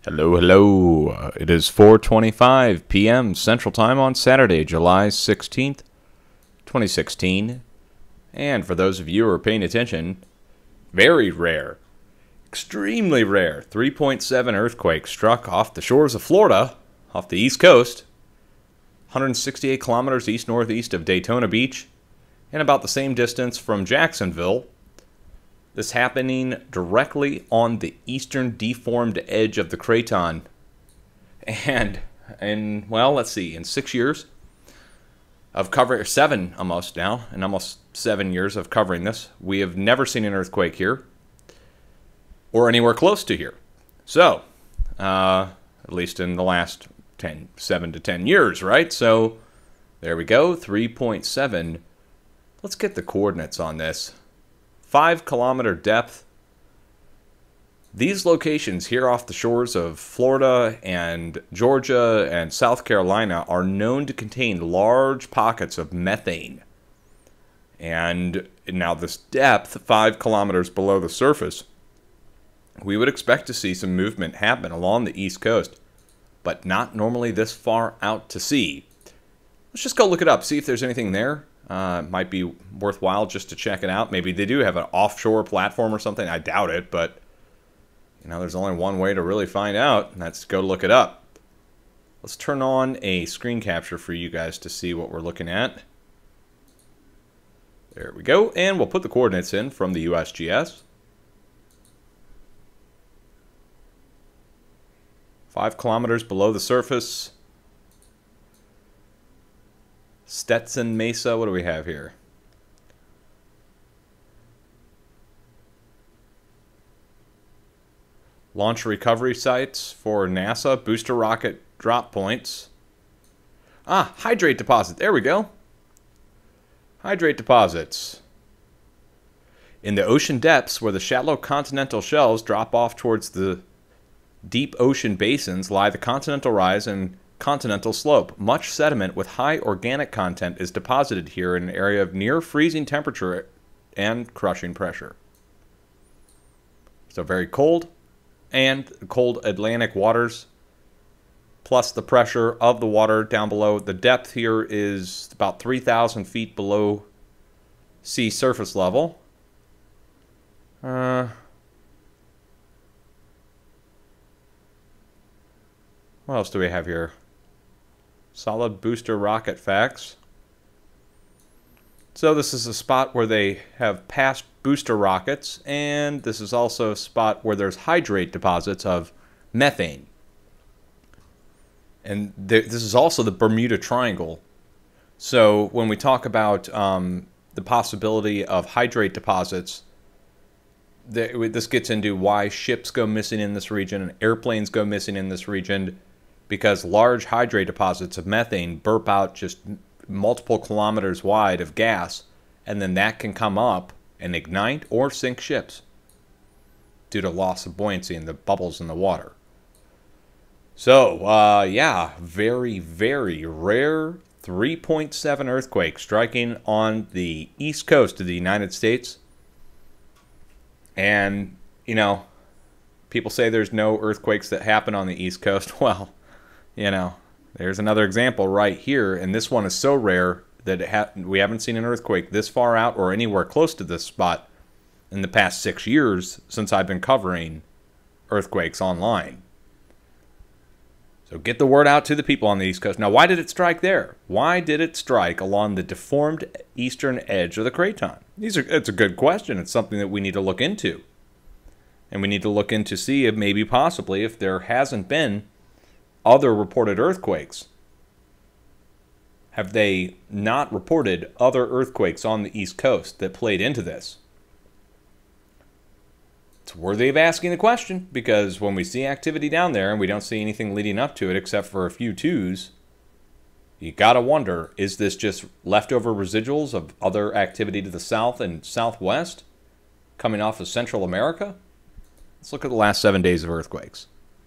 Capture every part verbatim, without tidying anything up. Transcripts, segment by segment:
Hello, hello. Uh, it is four twenty-five p m Central Time on Saturday, July sixteenth, twenty sixteen. And for those of you who are paying attention, very rare, extremely rare, three point seven earthquake struck off the shores of Florida, off the East Coast, one hundred sixty-eight kilometers east-northeast of Daytona Beach, and about the same distance from Jacksonville. This happening directly on the eastern deformed edge of the craton. And, in, well, let's see, in six years of covering, seven almost now, in almost seven years of covering this, we have never seen an earthquake here, or anywhere close to here. So, uh, at least in the last ten, seven to ten years, right? So, there we go, three point seven. Let's get the coordinates on this. Five kilometer depth. These locations here off the shores of Florida and Georgia and South Carolina are known to contain large pockets of methane. And now this depth, five kilometers below the surface, we would expect to see some movement happen along the East Coast, but not normally this far out to sea. Let's just go look it up, see if there's anything there. Uh, might be worthwhile just to check it out. Maybe they do have an offshore platform or something. I doubt it, but you know, there's only one way to really find out, and that's to go look it up. Let's turn on a screen capture for you guys to see what we're looking at. There we go, and we'll put the coordinates in from the U S G S. Five kilometers below the surface. Stetson Mesa, what do we have here? Launch recovery sites for NASA, booster rocket drop points. Ah, hydrate deposit, there we go. Hydrate deposits. In the ocean depths where the shallow continental shelves drop off towards the deep ocean basins lie the continental rise and continental slope. Much sediment with high organic content is deposited here in an area of near freezing temperature and crushing pressure. So very cold, and cold Atlantic waters, plus the pressure of the water down below. The depth here is about three thousand feet below sea surface level. Uh, what else do we have here? Solid booster rocket facts. So this is a spot where they have passed booster rockets, and this is also a spot where there's hydrate deposits of methane. And th this is also the Bermuda Triangle. So when we talk about um, the possibility of hydrate deposits, th this gets into why ships go missing in this region and airplanes go missing in this region. Because large hydrate deposits of methane burp out just multiple kilometers wide of gas, and then that can come up and ignite or sink ships due to loss of buoyancy in the bubbles in the water. So, uh, yeah, very, very rare three point seven earthquake striking on the East Coast of the United States. And, you know, people say there's no earthquakes that happen on the East Coast. Well, you know, there's another example right here, and this one is so rare that it ha we haven't seen an earthquake this far out or anywhere close to this spot in the past six years since I've been covering earthquakes online. So get the word out to the people on the East Coast. Now, why did it strike there? Why did it strike along the deformed eastern edge of the craton? These are, it's a good question. It's something that we need to look into. And we need to look into see if maybe possibly if there hasn't been other reported earthquakes. Have they not reported other earthquakes on the East Coast that played into this? It's worthy of asking the question, because when we see activity down there and we don't see anything leading up to it except for a few twos, you gotta wonder, is this just leftover residuals of other activity to the south and southwest coming off of Central America? Let's look at the last seven days of earthquakes.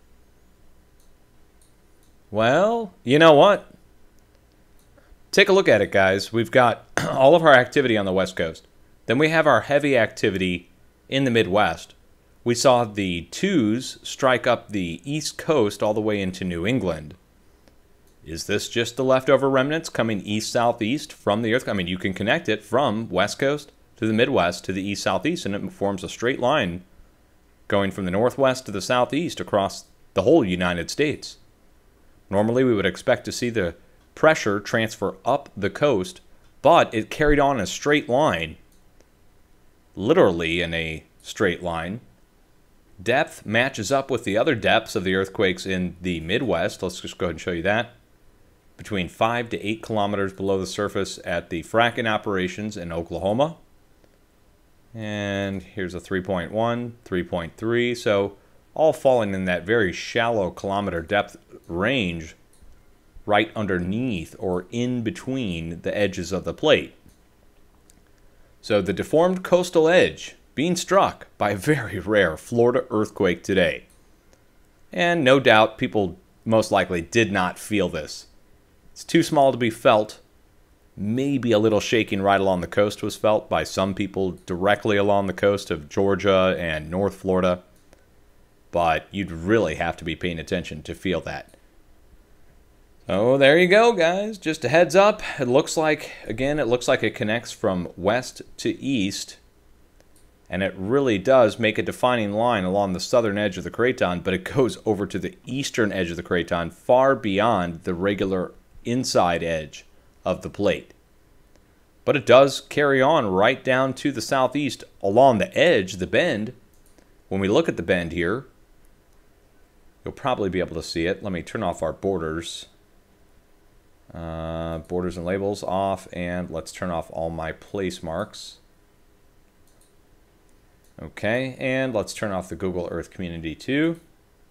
Well, you know what? Take a look at it, guys. We've got all of our activity on the West Coast. Then we have our heavy activity in the Midwest. we saw the twos strike up the East Coast all the way into New England. Is this just the leftover remnants coming east-southeast from the earthquake? I mean, you can connect it from West Coast to the Midwest to the east-southeast, and it forms a straight line going from the northwest to the southeast across the whole United States. Normally, we would expect to see the pressure transfer up the coast, but it carried on a straight line, literally in a straight line. Depth matches up with the other depths of the earthquakes in the Midwest. Let's just go ahead and show you that. Between five to eight kilometers below the surface at the fracking operations in Oklahoma. And here's a three point one, three point three. So all falling in that very shallow kilometer depth range right underneath or in between the edges of the plate. So the deformed coastal edge being struck by a very rare Florida earthquake today. And no doubt people most likely did not feel this. It's too small to be felt. Maybe a little shaking right along the coast was felt by some people directly along the coast of Georgia and North Florida. But you'd really have to be paying attention to feel that. So there you go, guys. Just a heads up. It looks like, again, it looks like it connects from west to east. And it really does make a defining line along the southern edge of the craton, but it goes over to the eastern edge of the craton, far beyond the regular inside edge of the plate. But it does carry on right down to the southeast along the edge, the bend. When we look at the bend here, you'll probably be able to see it. Let me turn off our borders. Uh, borders and labels off, and let's turn off all my place marks. Okay, and let's turn off the Google Earth Community too.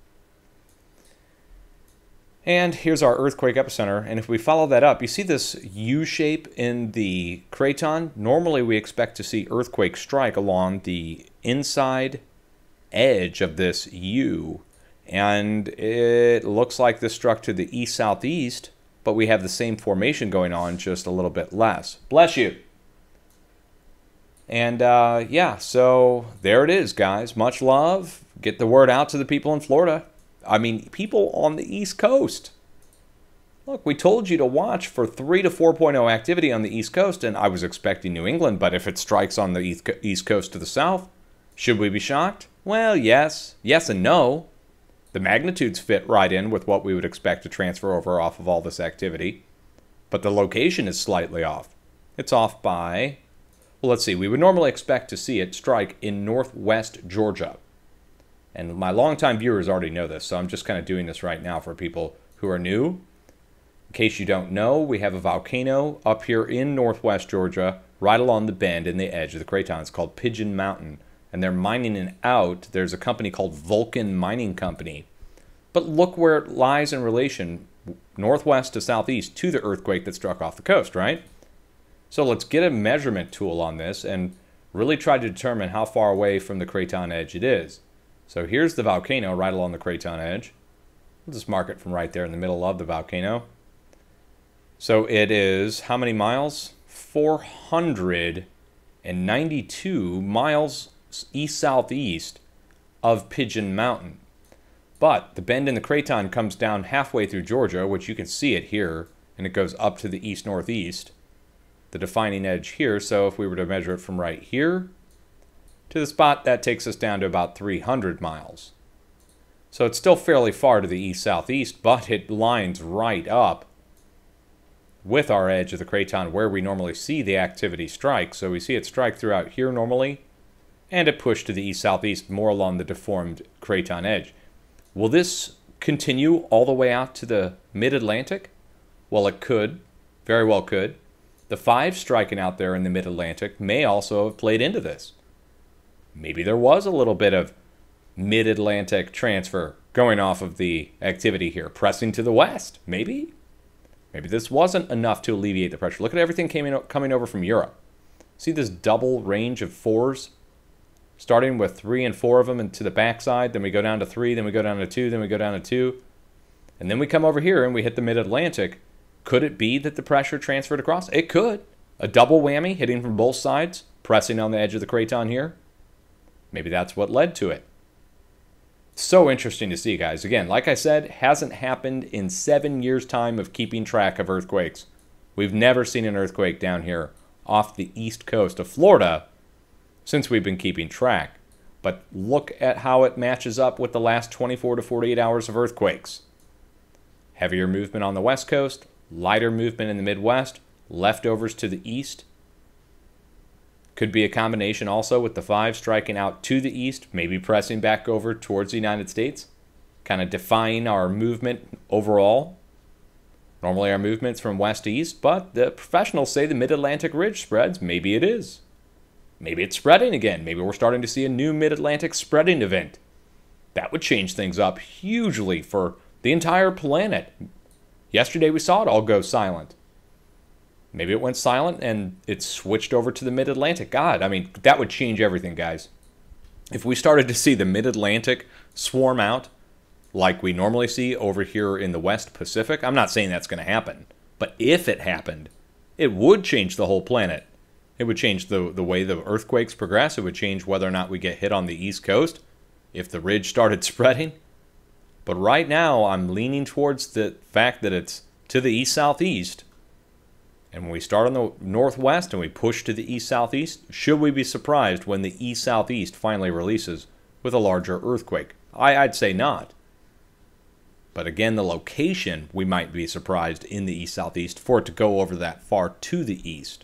And here's our earthquake epicenter, and if we follow that up, you see this U shape in the craton? Normally we expect to see earthquake strike along the inside edge of this U, and it looks like this struck to the east-southeast, but we have the same formation going on, just a little bit less. Bless you. And uh, yeah, so there it is, guys. Much love. Get the word out to the people in Florida. I mean, people on the East Coast. Look, we told you to watch for three to four point oh activity on the East Coast, and I was expecting New England, but if it strikes on the East Coast to the south, should we be shocked? Well, yes. Yes and no. The magnitudes fit right in with what we would expect to transfer over off of all this activity, but the location is slightly off. It's off by, well, let's see, we would normally expect to see it strike in northwest Georgia. And my longtime viewers already know this, so I'm just kind of doing this right now for people who are new. In case you don't know, we have a volcano up here in northwest Georgia, right along the bend in the edge of the craton. It's called Pigeon Mountain, and they're mining it out. There's a company called Vulcan Mining Company. But look where it lies in relation, northwest to southeast, to the earthquake that struck off the coast, right? So let's get a measurement tool on this and really try to determine how far away from the craton edge it is. So here's the volcano right along the craton edge. We'll just mark it from right there in the middle of the volcano. So it is how many miles? four hundred ninety-two miles east-southeast of Pigeon Mountain. But the bend in the craton comes down halfway through Georgia, which you can see it here, and it goes up to the east-northeast, the defining edge here. So if we were to measure it from right here to the spot, that takes us down to about three hundred miles. So it's still fairly far to the east-southeast, but it lines right up with our edge of the craton where we normally see the activity strike. So we see it strike throughout here normally, and it pushed to the east-southeast more along the deformed craton edge. Will this continue all the way out to the mid-Atlantic? Well, it could. Very well could. The five striking out there in the mid-Atlantic may also have played into this. Maybe there was a little bit of mid-Atlantic transfer going off of the activity here, pressing to the west. Maybe. Maybe this wasn't enough to alleviate the pressure. Look at everything came in, coming over from Europe. See this double range of fours? Starting with three and four of them and to the backside, then we go down to three, then we go down to two, then we go down to two. And then we come over here and we hit the mid-Atlantic. Could it be that the pressure transferred across? It could. A double whammy hitting from both sides, pressing on the edge of the craton here. Maybe that's what led to it. So interesting to see, guys. Again, like I said, hasn't happened in seven years' time of keeping track of earthquakes. We've never seen an earthquake down here off the east coast of Florida since we've been keeping track. But look at how it matches up with the last twenty-four to forty-eight hours of earthquakes. Heavier movement on the west coast, lighter movement in the Midwest, leftovers to the east. Could be a combination also with the five striking out to the east, maybe pressing back over towards the United States, kind of defying our movement overall. Normally our movement's from west to east, but the professionals say the Mid-Atlantic Ridge spreads. Maybe it is. Maybe it's spreading again. Maybe we're starting to see a new Mid-Atlantic spreading event. That would change things up hugely for the entire planet. Yesterday we saw it all go silent. Maybe it went silent and it switched over to the Mid-Atlantic. God, I mean, that would change everything, guys. If we started to see the Mid-Atlantic swarm out like we normally see over here in the West Pacific, I'm not saying that's going to happen, but if it happened, it would change the whole planet. It would change the, the way the earthquakes progress. It would change whether or not we get hit on the East Coast if the ridge started spreading. But right now, I'm leaning towards the fact that it's to the east-southeast. And when we start on the northwest and we push to the east-southeast, should we be surprised when the east-southeast finally releases with a larger earthquake? I, I'd say not. But again, the location, we might be surprised in the east-southeast for it to go over that far to the east.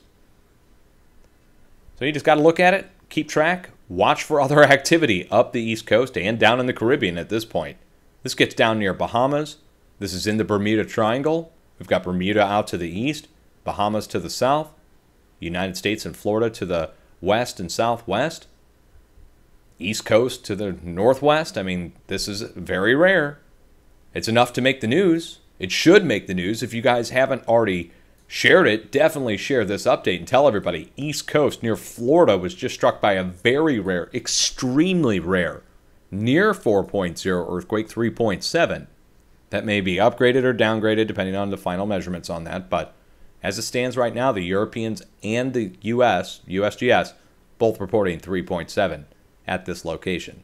So you just got to look at it, keep track, watch for other activity up the East Coast and down in the Caribbean at this point. This gets down near Bahamas. This is in the Bermuda Triangle. We've got Bermuda out to the east, Bahamas to the south, United States and Florida to the west and southwest, East Coast to the northwest. I mean, this is very rare. It's enough to make the news. It should make the news. If you guys haven't already shared it, definitely share this update and tell everybody. East Coast near Florida was just struck by a very rare, extremely rare, near four point oh earthquake, three point seven. That may be upgraded or downgraded depending on the final measurements on that, but as it stands right now, the Europeans and the U S, U S G S, both reporting three point seven at this location.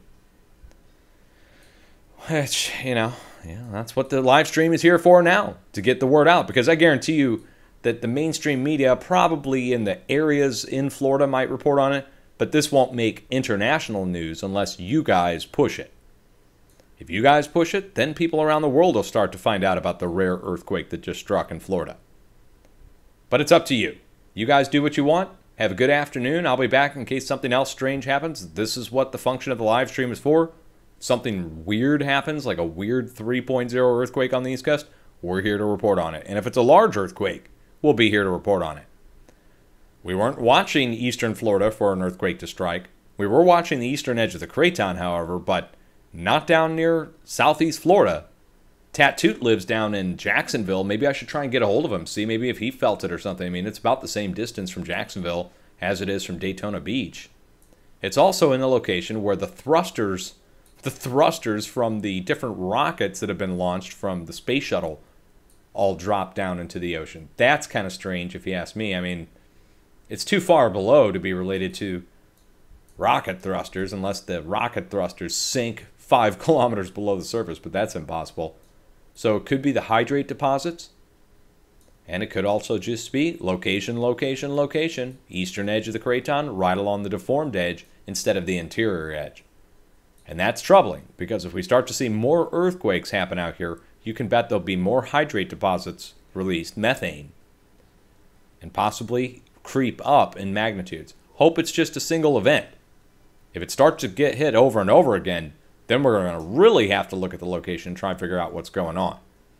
Which, you know, yeah, that's what the live stream is here for now, to get the word out, because I guarantee you that the mainstream media probably in the areas in Florida might report on it, but this won't make international news unless you guys push it. If you guys push it, then people around the world will start to find out about the rare earthquake that just struck in Florida. But it's up to you. You guys do what you want. Have a good afternoon. I'll be back in case something else strange happens. This is what the function of the live stream is for. Something weird happens, like a weird three point oh earthquake on the East Coast, we're here to report on it. And if it's a large earthquake, we'll be here to report on it. We weren't watching eastern Florida for an earthquake to strike. We were watching the eastern edge of the craton, however, but not down near southeast Florida. Tattoot lives down in Jacksonville. Maybe I should try and get a hold of him, see maybe if he felt it or something. I mean, it's about the same distance from Jacksonville as it is from Daytona Beach. It's also in the location where the thrusters, the thrusters from the different rockets that have been launched from the space shuttle all drop down into the ocean. That's kind of strange if you ask me. I mean, it's too far below to be related to rocket thrusters unless the rocket thrusters sink five kilometers below the surface, but that's impossible. So it could be the hydrate deposits, and it could also just be location, location, location, eastern edge of the craton, right along the deformed edge instead of the interior edge. And that's troubling, because if we start to see more earthquakes happen out here, you can bet there'll be more hydrate deposits released, methane, and possibly creep up in magnitudes. Hope it's just a single event. If it starts to get hit over and over again, then we're going to really have to look at the location and try and figure out what's going on.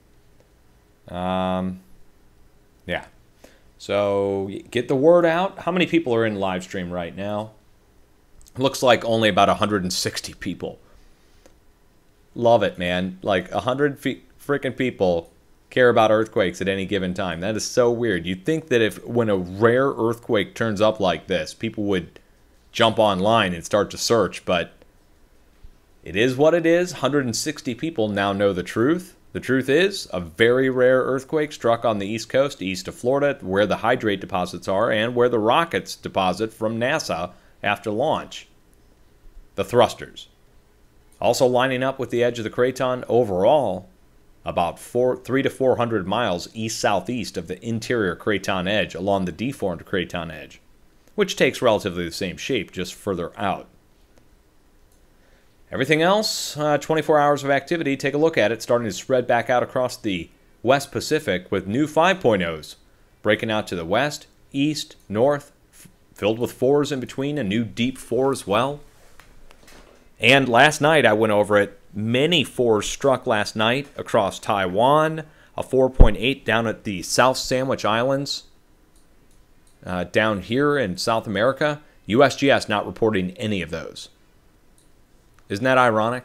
Um, yeah. So get the word out. How many people are in live stream right now? Looks like only about one hundred sixty people. Love it, man. Like one hundred freaking people care about earthquakes at any given time. That is so weird. You'd think that if when a rare earthquake turns up like this, people would jump online and start to search, but it is what it is. one hundred sixty people now know the truth. The truth is a very rare earthquake struck on the East Coast, east of Florida, where the hydrate deposits are and where the rockets deposit from NASA after launch. The thrusters. Also lining up with the edge of the craton overall, about four, three to four hundred miles east-southeast of the interior craton edge along the deformed craton edge, which takes relatively the same shape, just further out. Everything else, uh, twenty-four hours of activity, take a look at it, starting to spread back out across the West Pacific with new five point ohs, breaking out to the west, east, north, filled with fours in between, a new deep four as well. And last night I went over it. Many fours struck last night across Taiwan, a four point eight down at the South Sandwich Islands, uh, down here in South America. U S G S not reporting any of those. Isn't that ironic?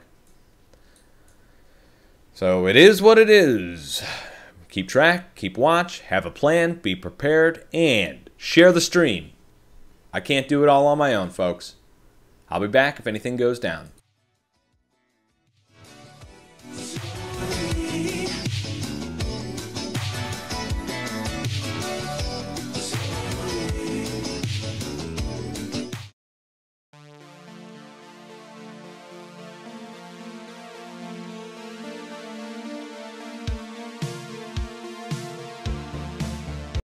So it is what it is. Keep track, keep watch, have a plan, be prepared, and share the stream. I can't do it all on my own, folks. I'll be back if anything goes down.